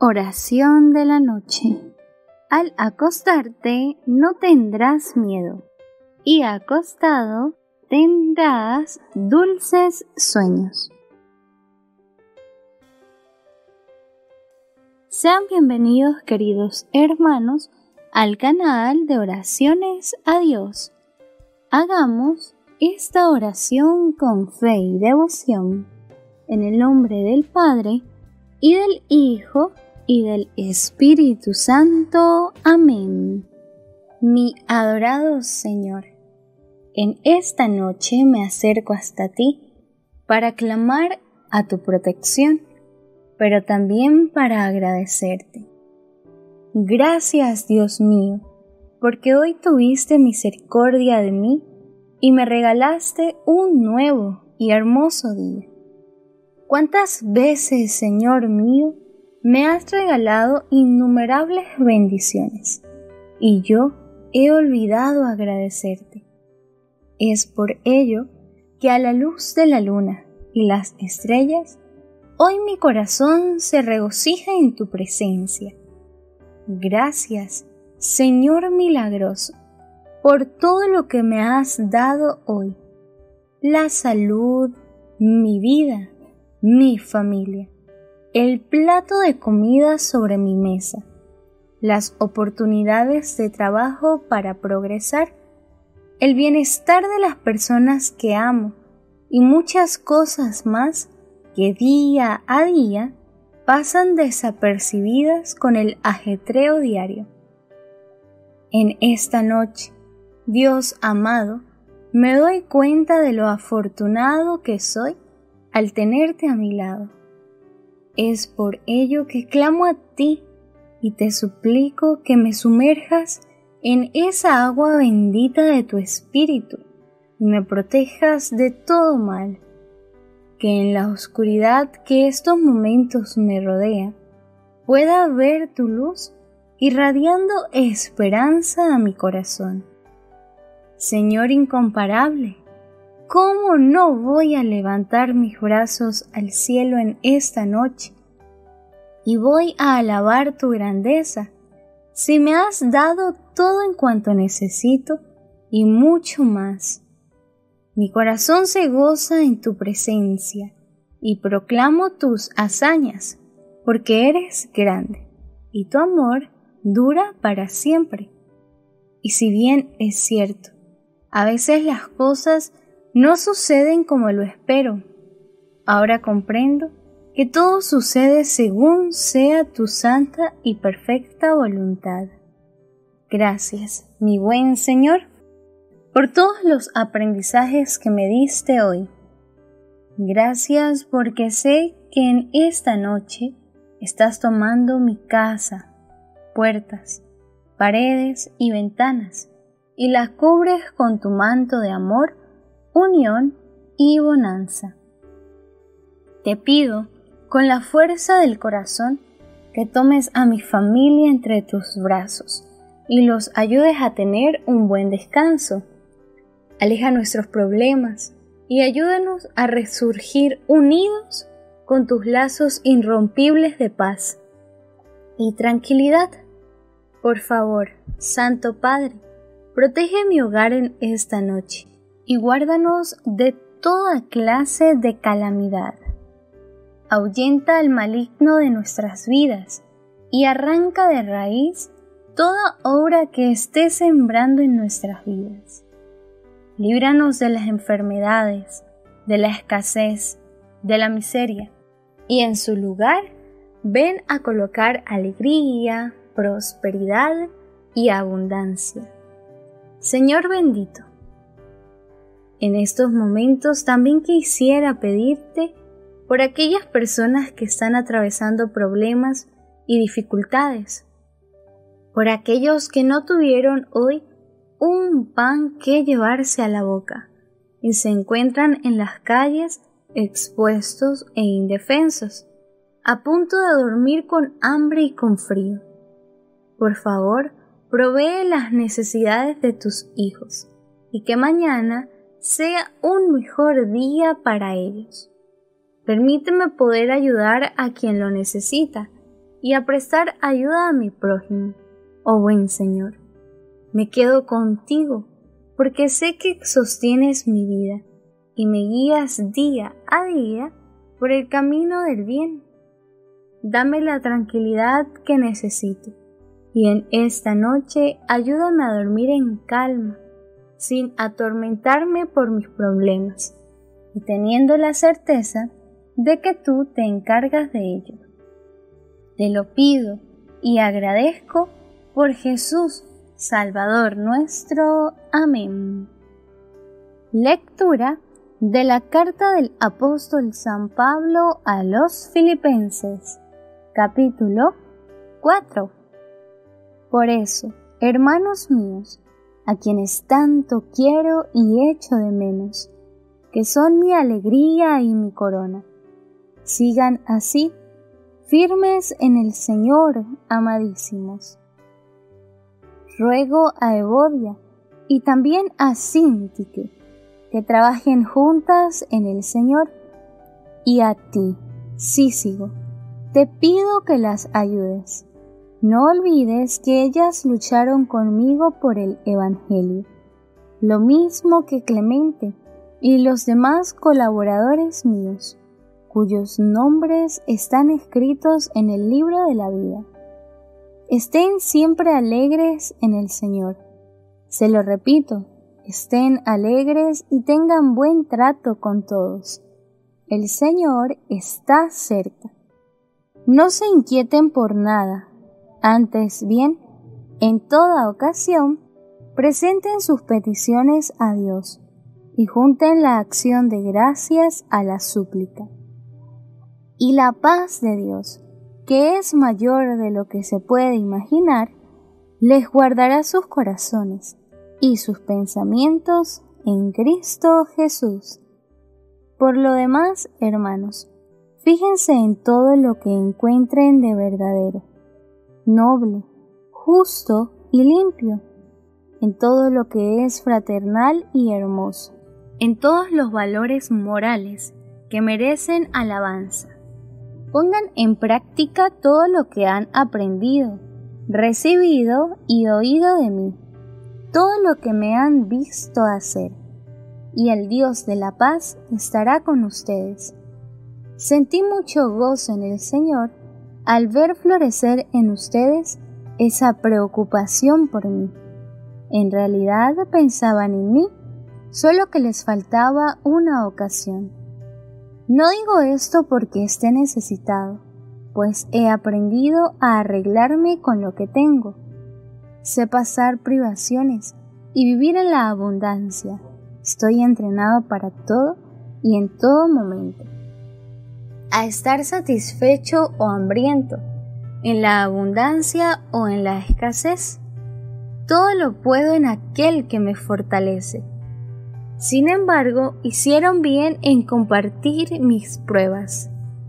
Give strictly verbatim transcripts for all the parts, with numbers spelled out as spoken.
Oración de la noche. Al acostarte no tendrás miedo, y acostado tendrás dulces sueños. Sean bienvenidos, queridos hermanos, al canal de Oraciones a Dios. Hagamos esta oración con fe y devoción, en el nombre del Padre, y del Hijo, y del Espíritu Santo. Amén. Mi adorado Señor, en esta noche me acerco hasta ti para clamar a tu protección, pero también para agradecerte. Gracias, Dios mío, porque hoy tuviste misericordia de mí y me regalaste un nuevo y hermoso día. ¿Cuántas veces, Señor mío, me has regalado innumerables bendiciones y yo he olvidado agradecerte? Es por ello que a la luz de la luna y las estrellas, hoy mi corazón se regocija en tu presencia. Gracias, Señor milagroso, por todo lo que me has dado hoy, la salud, mi vida, mi familia, el plato de comida sobre mi mesa, las oportunidades de trabajo para progresar, el bienestar de las personas que amo y muchas cosas más que día a día pasan desapercibidas con el ajetreo diario. En esta noche, Dios amado, me doy cuenta de lo afortunado que soy al tenerte a mi lado. Es por ello que clamo a ti y te suplico que me sumerjas en esa agua bendita de tu Espíritu y me protejas de todo mal, que en la oscuridad que estos momentos me rodea pueda ver tu luz irradiando esperanza a mi corazón. Señor incomparable, ¿cómo no voy a levantar mis brazos al cielo en esta noche? Y voy a alabar tu grandeza, si me has dado todo en cuanto necesito y mucho más. Mi corazón se goza en tu presencia y proclamo tus hazañas, porque eres grande y tu amor dura para siempre. Y si bien es cierto, a veces las cosas no suceden como lo espero, ahora comprendo que todo sucede según sea tu santa y perfecta voluntad. Gracias, mi buen Señor, por todos los aprendizajes que me diste hoy. Gracias porque sé que en esta noche estás tomando mi casa, puertas, paredes y ventanas y las cubres con tu manto de amor, unión y bonanza. Te pido, con la fuerza del corazón, que tomes a mi familia entre tus brazos y los ayudes a tener un buen descanso. Aleja nuestros problemas y ayúdanos a resurgir unidos con tus lazos irrompibles de paz y tranquilidad. Por favor, Santo Padre, protege mi hogar en esta noche y guárdanos de toda clase de calamidad. Ahuyenta al maligno de nuestras vidas y arranca de raíz toda obra que esté sembrando en nuestras vidas. Líbranos de las enfermedades, de la escasez, de la miseria, y en su lugar ven a colocar alegría, prosperidad y abundancia. Señor bendito, en estos momentos también quisiera pedirte por aquellas personas que están atravesando problemas y dificultades, por aquellos que no tuvieron hoy un pan que llevarse a la boca y se encuentran en las calles expuestos e indefensos, a punto de dormir con hambre y con frío. Por favor, provee las necesidades de tus hijos y que mañana sea un mejor día para ellos. Permíteme poder ayudar a quien lo necesita y a prestar ayuda a mi prójimo. Oh buen Señor, me quedo contigo porque sé que sostienes mi vida y me guías día a día por el camino del bien. Dame la tranquilidad que necesito y en esta noche ayúdame a dormir en calma, sin atormentarme por mis problemas y teniendo la certeza de que tú te encargas de ello. Te lo pido y agradezco por Jesús, Salvador nuestro. Amén. Lectura de la carta del apóstol San Pablo a los Filipenses, capítulo cuatro. Por eso, hermanos míos, a quienes tanto quiero y echo de menos, que son mi alegría y mi corona, sigan así, firmes en el Señor, amadísimos. Ruego a Evodia y también a Síntique que trabajen juntas en el Señor, y a ti, Cícigo, te pido que las ayudes. No olvides que ellas lucharon conmigo por el Evangelio, lo mismo que Clemente y los demás colaboradores míos, cuyos nombres están escritos en el libro de la vida. Estén siempre alegres en el Señor. Se lo repito, estén alegres y tengan buen trato con todos. El Señor está cerca. No se inquieten por nada, antes bien, en toda ocasión, presenten sus peticiones a Dios y junten la acción de gracias a la súplica. Y la paz de Dios, que es mayor de lo que se puede imaginar, les guardará sus corazones y sus pensamientos en Cristo Jesús. Por lo demás, hermanos, fíjense en todo lo que encuentren de verdadero, noble, justo y limpio, en todo lo que es fraternal y hermoso, en todos los valores morales que merecen alabanza. Pongan en práctica todo lo que han aprendido, recibido y oído de mí, todo lo que me han visto hacer, y el Dios de la paz estará con ustedes. Sentí mucho gozo en el Señor al ver florecer en ustedes esa preocupación por mí. En realidad pensaban en mí, solo que les faltaba una ocasión. No digo esto porque esté necesitado, pues he aprendido a arreglarme con lo que tengo. Sé pasar privaciones y vivir en la abundancia. Estoy entrenado para todo y en todo momento. A estar satisfecho o hambriento, en la abundancia o en la escasez. Todo lo puedo en aquel que me fortalece. Sin embargo, hicieron bien en compartir mis pruebas.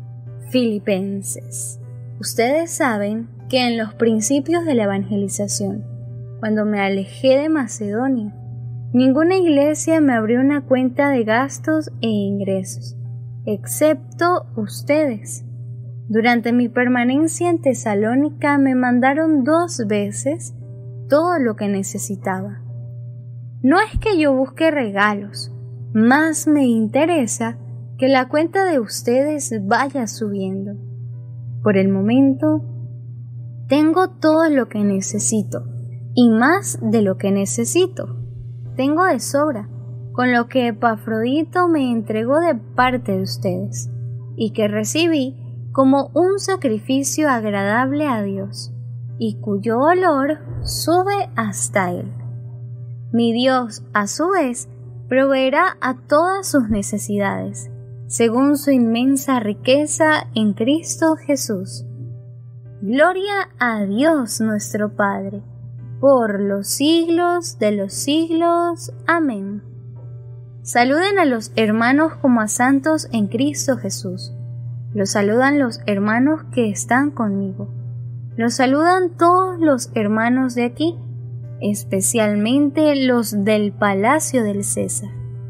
Filipenses, ustedes saben que en los principios de la evangelización, cuando me alejé de Macedonia, ninguna iglesia me abrió una cuenta de gastos e ingresos, excepto ustedes. Durante mi permanencia en Tesalónica me mandaron dos veces todo lo que necesitaba. No es que yo busque regalos, más me interesa que la cuenta de ustedes vaya subiendo. Por el momento, tengo todo lo que necesito y más de lo que necesito. Tengo de sobra, con lo que Epafrodito me entregó de parte de ustedes y que recibí como un sacrificio agradable a Dios y cuyo olor sube hasta Él. Mi Dios, a su vez, proveerá a todas sus necesidades, según su inmensa riqueza en Cristo Jesús. Gloria a Dios nuestro Padre, por los siglos de los siglos. Amén. Saluden a los hermanos como a santos en Cristo Jesús. Los saludan los hermanos que están conmigo. Los saludan todos los hermanos de aquí, especialmente los del palacio del César.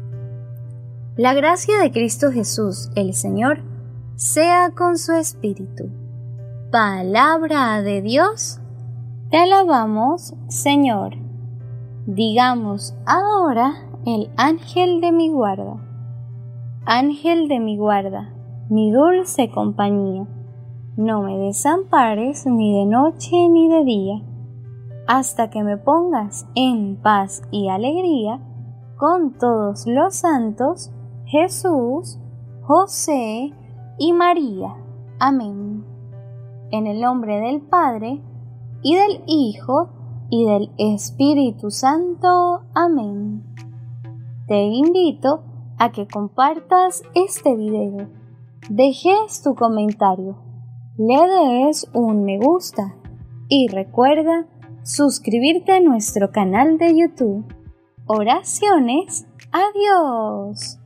La gracia de Cristo Jesús, el Señor, sea con su espíritu. Palabra de Dios, te alabamos, Señor. Digamos ahora el ángel de mi guarda. Ángel de mi guarda, mi dulce compañía, no me desampares ni de noche ni de día, hasta que me pongas en paz y alegría con todos los santos, Jesús, José y María. Amén. En el nombre del Padre, y del Hijo, y del Espíritu Santo. Amén. Te invito a que compartas este video, dejes tu comentario, le des un me gusta y recuerda suscribirte a nuestro canal de YouTube. Oraciones a Dios.